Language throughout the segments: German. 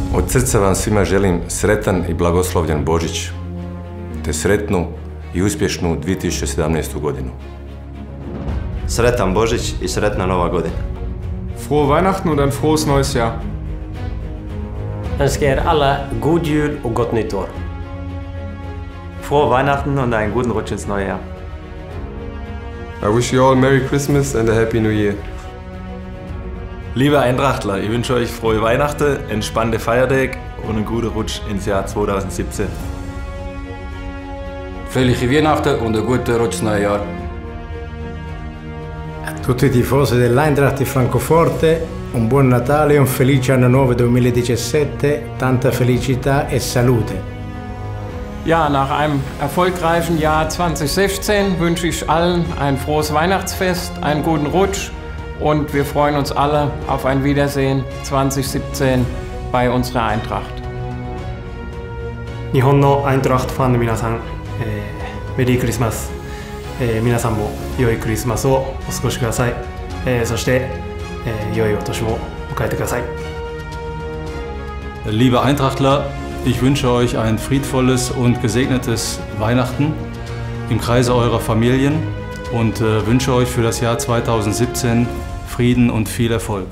Od srca vam svima želim sretan i blagoslovljen Božić, te sretnu i uspješnu 2017. godinu. Sretan Božić i sretna Nova godina. Frohe Weihnachten und ein frohes neues Jahr. Önskar er alla god jul och gott nytt år. Frohe Weihnachten und einen guten Rutsch ins neue Jahr. I wish you all Merry Christmas and a Happy New Year. Liebe Eintrachtler, ich wünsche euch frohe Weihnachten, entspannte Feiertage und einen guten Rutsch ins Jahr 2017. Fröhliche Weihnachten und einen guten Rutsch ins neue Jahr. A tutti i tifosi dell'Eintracht di Francoforte, un buon Natale e un felice anno nuovo 2017, tanta felicità e salute. Ja, nach einem erfolgreichen Jahr 2016 wünsche ich allen ein frohes Weihnachtsfest, einen guten Rutsch und wir freuen uns alle auf ein Wiedersehen 2017 bei unserer Eintracht. 日本のアイントラクトファンの皆さん、メリークリスマス、皆さんも良いクリスマスをお過ごしください、そして、良いお年も迎えてください。 Liebe Eintrachtler, ich wünsche euch ein friedvolles und gesegnetes Weihnachten im Kreise eurer Familien und wünsche euch für das Jahr 2017 Frieden und viel Erfolg.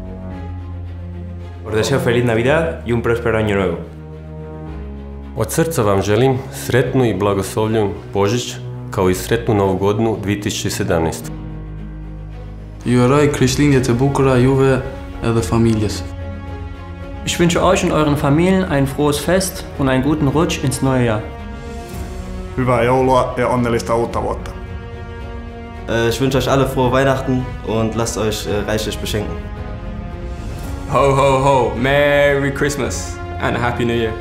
Os deseo feliz Navidad y un próspero año nuevo. Od srca vam želim sretnu i blagoslovljen Božić, kao i sretnu Novu godinu 2017. Ju uroj Krishtlindje të bukura juve edhe familjes. Ich wünsche euch und euren Familien ein frohes Fest und einen guten Rutsch ins neue Jahr. Hyvää joulua ja onnellista uutta vuotta. Ich wünsche euch alle frohe Weihnachten und lasst euch reichlich beschenken. Ho ho ho, Merry Christmas and a Happy New Year.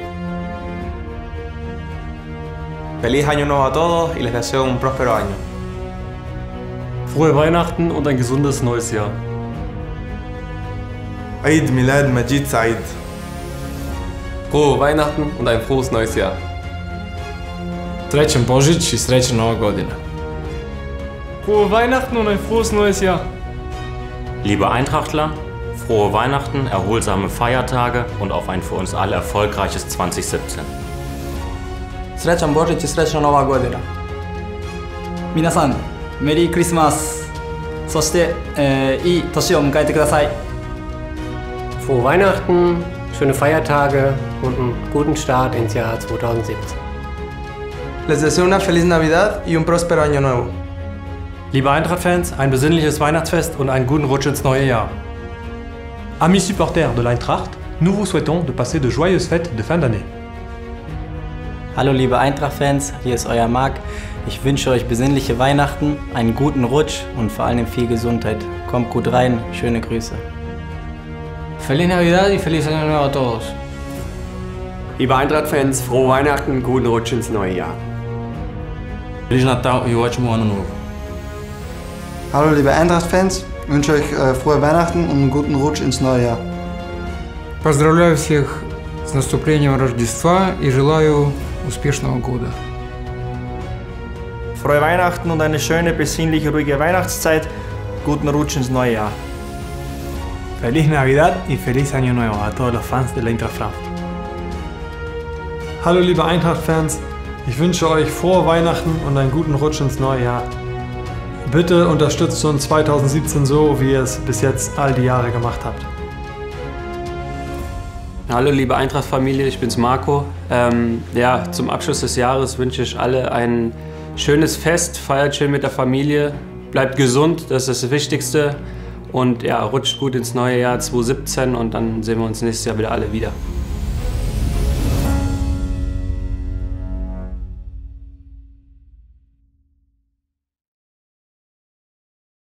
Feliz Año Nuevo a todos y les deseo un próspero año. Frohe Weihnachten und ein gesundes neues Jahr. Eid Milad Majid Said. Frohe Weihnachten und ein frohes neues Jahr. Srećan Božić i srećna Nova godina. Frohe Weihnachten und ein frohes neues Jahr. Liebe Eintrachtler, frohe Weihnachten, erholsame Feiertage und auf ein für uns alle erfolgreiches 2017. Srećan Božić i srećna Nova godina. 皆さん、メリークリスマス。そして、いい年を迎えてください。 Frohe Weihnachten, schöne Feiertage und einen guten Start ins Jahr 2017. Les deseo una feliz Navidad y un próspero año nuevo. Liebe Eintracht-Fans, ein besinnliches Weihnachtsfest und einen guten Rutsch ins neue Jahr. Amis supporters de l'Eintracht, nous vous souhaitons de passer de joyeuses fêtes de fin d'année. Hallo liebe Eintracht-Fans, hier ist euer Marc. Ich wünsche euch besinnliche Weihnachten, einen guten Rutsch und vor allem viel Gesundheit. Kommt gut rein, schöne Grüße. Feliz Navidad y feliz Año Nuevo a todos. Liebe Eintracht-Fans, frohe Weihnachten, guten Rutsch ins neue Jahr. Feliz Natal e ótimo ano novo. Hallo liebe Eintracht-Fans, ich wünsche euch frohe Weihnachten und einen guten Rutsch ins neue Jahr. Поздравляю всех с наступлением Рождества и желаю успешного года. Frohe Weihnachten und eine schöne, besinnliche, ruhige Weihnachtszeit. Guten Rutsch ins neue Jahr. Feliz Navidad y feliz Año Nuevo a todos los fans de la Eintracht Frankfurt. Hallo liebe Eintracht-Fans, ich wünsche euch frohe Weihnachten und einen guten Rutsch ins neue Jahr. Bitte unterstützt uns 2017 so, wie ihr es bis jetzt all die Jahre gemacht habt. Hallo liebe Eintracht-Familie, ich bin's Marco. Ja, zum Abschluss des Jahres wünsche ich alle ein schönes Fest, feiert schön mit der Familie, bleibt gesund, das ist das Wichtigste und ja, rutscht gut ins neue Jahr 2017 und dann sehen wir uns nächstes Jahr wieder alle wieder.